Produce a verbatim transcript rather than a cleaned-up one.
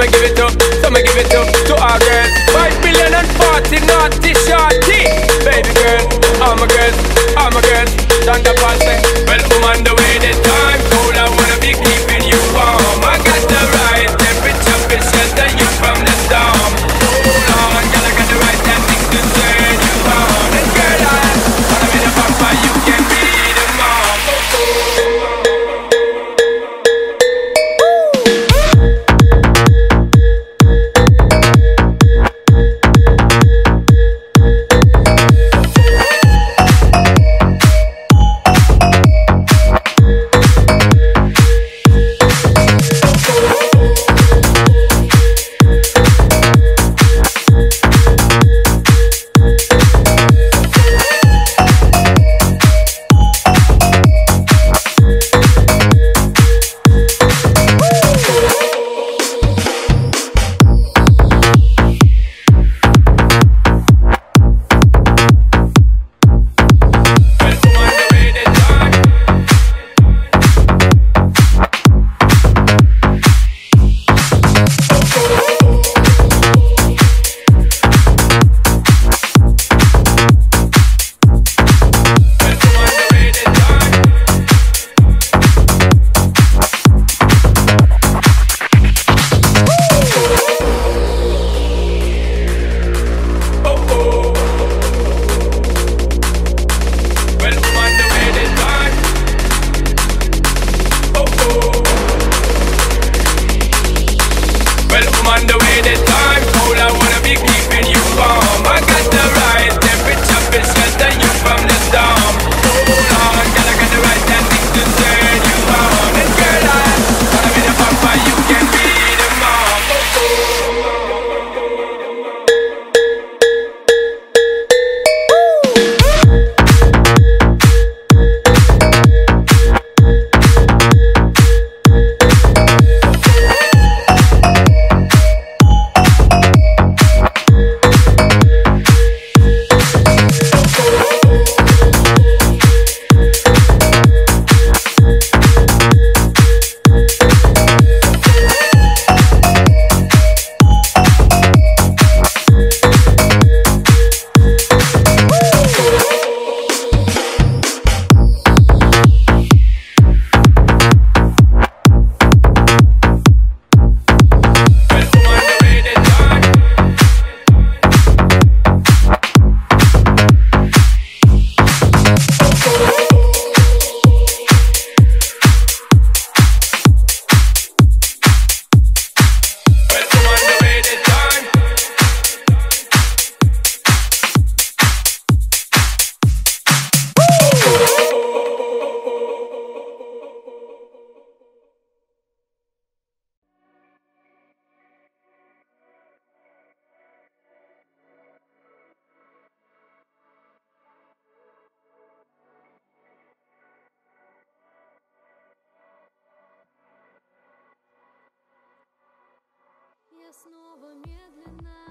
me give it up, so me give it up to our girls. Five billion and forty naughty shorty. Baby girl, all my girls, all my girls. Thunder Paul say, well, woman, the way the time cold, I wanna be keeping you warm. I got the right temperature to shelter you from the storm. Hold on, girl, I got the right tactics to turn you on. And girl, I wanna be the papa, you can be the mom. Oh, oh. Я снова медленно